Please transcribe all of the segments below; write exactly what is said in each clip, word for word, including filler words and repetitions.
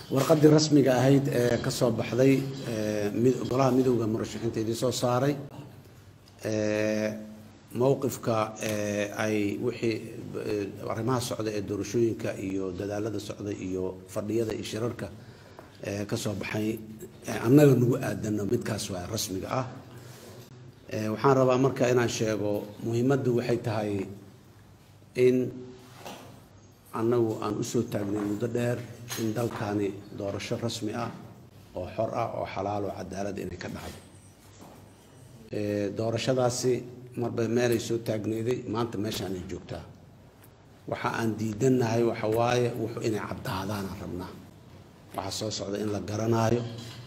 warqadii rasmiga ahayd ee ka soo baxday golaha midowga murashaxiinta idin soo saaray mowqifka ay wixii arrimaha socda ee doorashooyinka iyo dadaalada socda iyo fadhiyada iyo shirarka ka soo baxay annaga nagu aadano midkaas waa rasmiga ah waxaan rabaa marka inaan sheego muhiimaddu waxay tahay in annagu aan u soo taagnay muddo dheer in dalkani doorasho rasmi ah oo xor ah oo xalaal oo cadaalad inay ka dhacdo ee doorashadaasi marba meelay soo taagneeday maanta meeshaan ay joogtaa waxa aan diidanahay waxa waaye wuxuu inay caddaadaan rabnaa waxa soo socda in la garanaayo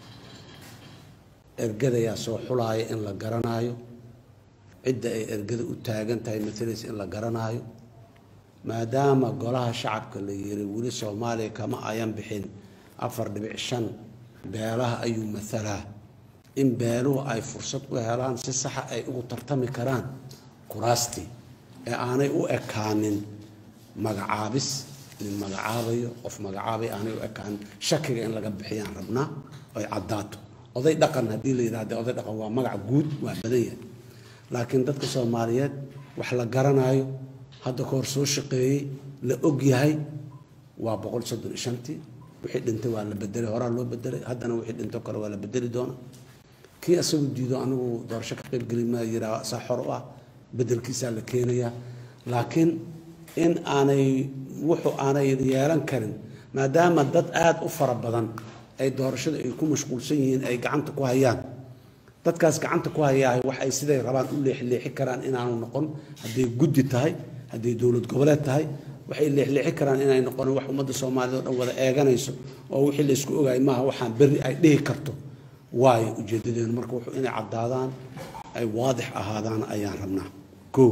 ergada yaa soo xulaaya in la garanaayo cidda ay ergada u taagan tahay matalays in la garanaayo maadaama golaha shacabka la yiri wali Soomaaliya kama ayan bixin afar dhibic shan beelaha ayuu mathalaa in beeluhu ay fursad u helaan si sax ah ay ugu tartami karaan kuraasti ee aanay u ekaanin magacaabis nin magacaabayo qof magacaabay aanay u ekaan shakiga in laga bixiyaan rabnaa ay caddaato oday dhaqan hadii la yiraahdo oday dhaqan waa magac guud waa badan yahay laakiin dadka Soomaaliyeed wax la garanayo hadda koor soo shaqeeyay la og yahay waa boqol soddon iyo shan tii wixii dhintay waa la bedelay hore loo bedelay haddana wixii dhinto kale waa la bedeli doona kii asagu diido anigu doorasho ka qayb galin ma yiraa sax xor ah bedelkiisa la keenaya laakiin in aanay wuxuu aanay yeelan karin maadaama dad aad u fara badan ay doorashada ay ku mashquulsan yihiin ay gacanta ku hayaan dadkaas gacanta ku hayaa wax ay siday rabaan u leexleexi karaan inaanu noqon haday guddi tahay haday dawlad goboleed tahay waxay leexleexi karaan inay noqon wax ummadda Soomaaliyeed oo dhan wada eeganayso oo wixii la isku ogaay maaha waxaan bari ay dhihi karto waay ujeedadeen marka wuxuu inay caddaadaan ay waadix ahaadaan ayaan rabnaa ko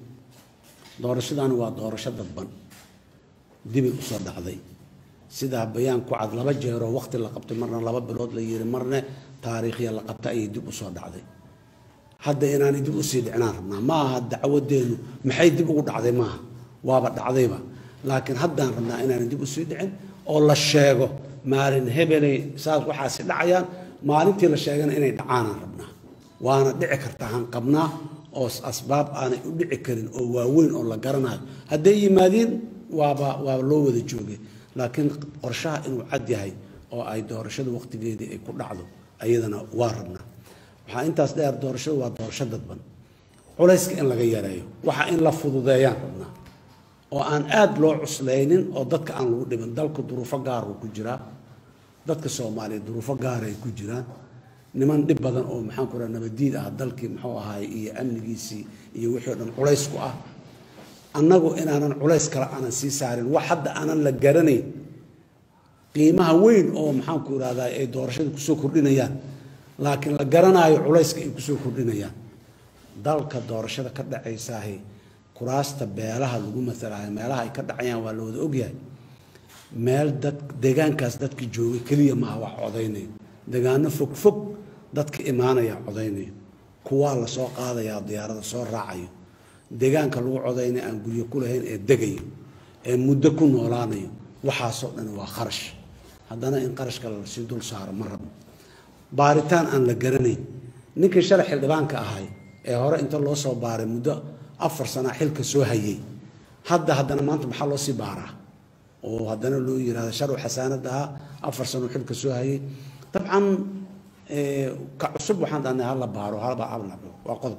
doorashadan waa doorasho dadban dib u soo dhacday sida bayaan ku cad laba jeer oo waqti la qabtay marna laba bilood la yiri marna taariikhiya la qabtay ay dib u soo dhacday hadda inaan dib u sii dhicnaan rabnaa ma aha dacwadeenu maxay dib ugu dhacday maaha waaba dhacdayba laakiin haddaan rabnaa inaan dib u sii dhicin oo la sheego maalin hebelay saas waxaasi dhacayaan maalintii la sheegana inay dhacaan rabnaa waana dhici kartaa han qabnaa oo asbaab aanay u dhici karin oo waaweyn oo la garanayo haday yimaadeen waaba waa loo wada joogay laakiin qorshaha inuu cad yahay oo ay doorashada waqtigeedii ay ku dhacdo ayadana waa rabnaa waxa intaas dheer doorashada waa doorasho dadban culayska in laga yareeyo waxa in la fududeeyaan rabnaa oo aan aad loo cuslaynin oo dadka aan lagu dhiban dalka duruufo gaar ah ku jira dadka Soomaaliyeed duruufo gaar ah ku jiraan niman dhib badan oo maxaan ku raadnaa nabadiid ah dalkii muxuu ahaay iyo amnigiisii iyo wixii dhan culays ku ah annagu inaanan culays kala aanan sii saarin wax hadda aanan la garanayn qiimaha weyn oo maxaan ku raadnaa ay doorashada ku soo kordhinayaan laakiin la garanayo culayska ay ku soo kordhinayaan dalka doorashada ka dhacaysaahay kuraasta beelaha lagu matalayo meelaha ay ka dhacayaan waa la wada ogyahay meel dad deegaankaas dadka joogay kaliya ma wax codaynayo deegaano fog fog dadka imaanaya codaynayo kuwa la soo qaadaya diyaarada soo raacayo deegaanka lagu codaynay aan guriyo ku lahayn ee degayo ee muddo ku noolaanayo waxaasoo dhan waa kharash haddana in qarashka la sii dul saaro ma rabno baaritaan aan la garanayn ninkii sharax xildhibaanka ahay ee hore inta loo soo baaray muddo afar sano xilka soo hayay hadda haddana maanta maxaa loo sii baaraa oo haddana loo yiraahdo sharci xasaanada afar sano xilka soo hayay dabcan ee ka cusub waxaan dhahnay hal la baaro hal baa abna waa qodob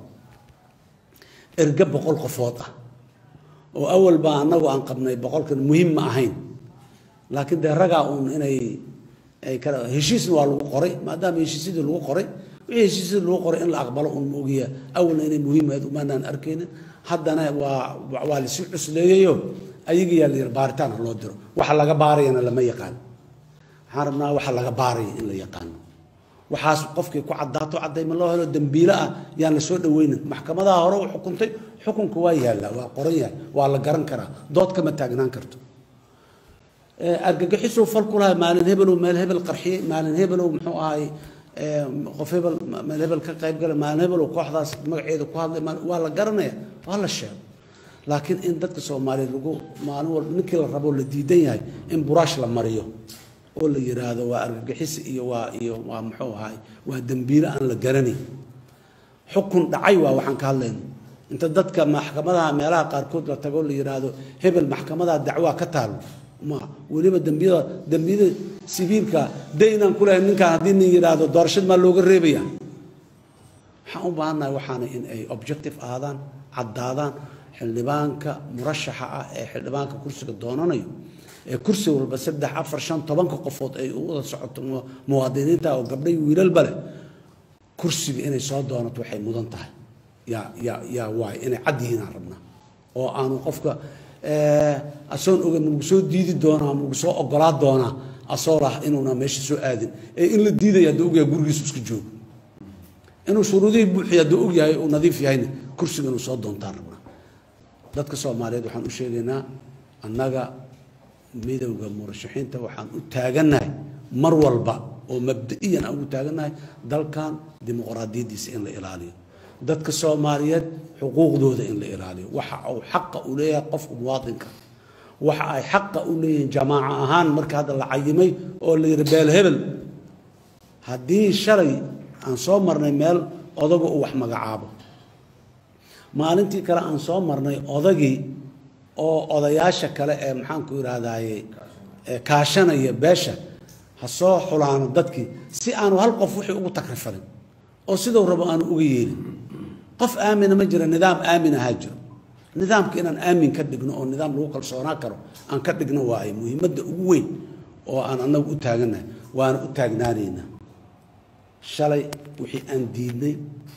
erga boqol qofood ah oo awal baa anagu aan qabnay boqolkan muhiim ma ahayn laakiin de raga uun inay ay kala heshiisna waa lagu qoray maadaama heshiisida lagu qoray wixii heshiisida lagu qoray in la aqbalo uun moogiya awalna inay muhiimad u maanaan arkeenin haddana waa waa la sii cusleeyayo ayaga yaa la baaritaan loo diro waxa laga baarayna lama yaqaan waxaan rabnaa waxa laga baarayo in la yaqaan waxaas qofkii ku caddaato cadday ma loo helo dambiile ah yaan la soo dhaweynin maxkamadaha hore u xukuntay xukunku waa yaala waa qoran yahay waa la garan karaa dood kama taagnaan karto argagixiso falku laha maalin hebel oo meel hebel qarxiyay maalin hebel oo muxuu ahay qof hebel meel hebel ka qayb galay maalin hebel oo kooxdaas magaceeda ku hadlay waa la garanaya waa la sheegay laakiin in dadka Soomaaliyeed lagu maalin walba ninkii la rabo la diidan yahay in buraash la mariyo oo la yiraahdo waa argagixis iyo waa iyo waa muxuu ahay waa dambiile aan la garanay xukun dhacay waa waxaan ka hadlayno inta dadka maxkamadaha meelaha qaarkood la tago la yiraahdo hebel maxkamadaha dacwa ka taal ma waliba dambiyada dambiyada sibiilka deynaan ku leeyahay ninkan haddii nin yiraahdo doorashad ma looga reebaya waxaan u baahanahay waxaana in ay objective aadaan caddaadaan xildhibaanka murashaxa ah ee xildhibaanka kursiga doonanayo ee kursi walba saddex afar shan tobanka qofood ay u wada socoto muwaadiniinta oo gabdhay wiilalba leh kursiga inay soo doonato waxay mudan tahay yaa yaa yaa waay inay cad yihiin aan rabnaa oo aanu qofka asoon oga mugu soo diidi doonaa mugu soo ogolaa doonaa asoo lah inuuna meesha soo aadin ee in la diidaya hadduu ogyahay gurigiisu iska joogo inuu shuruudihii buuxiya hadduu ogyahay uu nadiif yahayna kursiga inuu soo doontaan rabnaa dadka soomaaliyeed waxaan u sheegaynaa annaga midowga murashaxiinta waxaan u taagannahay mar walba oo mabda'iyan aan ugu taagannahay dalkan dimuqraadiyaddiisa in la ilaaliyo dadka soomaaliyeed xuquuqdooda in la ilaaliyo waxa uu xaqa u leeyahay qofka muwaadinka waxa ay xaqa u leeyihiin jamaaca ahaan marka hadda la cayimay oo la yidhi beel hebel haddii shalay aan soo marnay meel odaga uu wax magacaabo maalintii kale aan soo marnay odagii oo odayaasha kale ee maxaanku yidhaahdaye kaashanaya beesha ha soo xulaano dadkii si aanu hal qof wixii ugu takrifalin oo siduu rabo aanu uga yeelin qof aamina ma jira nidaam aamin ahaa jiro nidaamka inaan aamin ka dhigno oo nidaam lagu kalsoonaan karo aan ka dhigno waaye muhiimadda ugu weyn oo aan annagu u taagannahay waana u taagnaanaynaa shalay wixii aan diidnay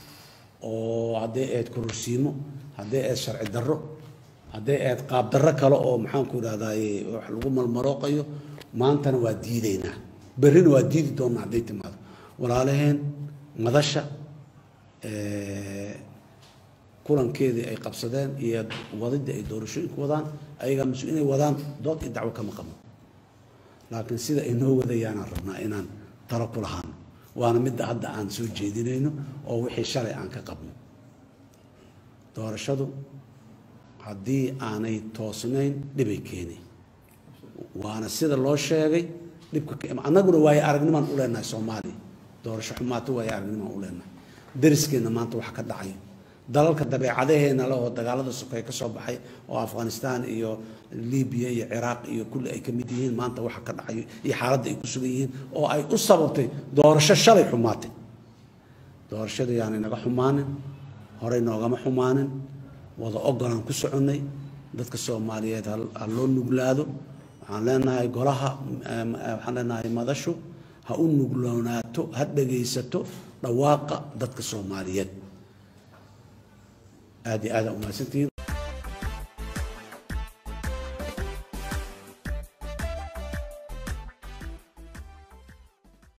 oo hadday ahayd kororsiimo hadday ahayd sharci darro hadday ahayd qaab darro kale oo maxaanku idhahdaye wax lagu malmarooqayo maantana waa diidaynaa berrina waa diidi doonnaa hadday timaado walaalaheen madasha kulankeedii ay qabsadeen iyo wadidii ay doorashooyinku wadaan ayagaa mas inay wadaan dood iyo dacwo kama qabno laakiin sida ay noo wadayaanaan rabnaa inaan talo ku lahaano waana midda hadda aan soo jeedinayno oo wixii shalay aan ka qabno doorashadu haddii aanay toosnayn dhibay keenay waana sida loo sheegay dhibka annaguna waayo aragnimaan u leenahay soomaaliya doorasho xumaato waayo aragnimaan u leenahay dariskeenna maanta wax ka dhacayo dalalka dabeecadaheena leh oo dagaalada sokeeye ka soo baxay oo afghanistan iyo libiya iyo ciraaq iyo kulli ay ka mid yihiin maanta waxa ka dhacayo iyo xaaladda ay ku sugan yihiin oo ay u sababtay doorasho shalay xumaatay doorashada yaanay naga xumaanin horey noogama xumaanin wada ogolaan ku soconnay dadka soomaaliyeed ha loo nuglaado waxaan leenahay golaha waxaan leenahay madashu ha u nugloonaato ha dhegaysato dhawaaqa dadka soomaaliyeed aad iyo aad u mahadsantihiin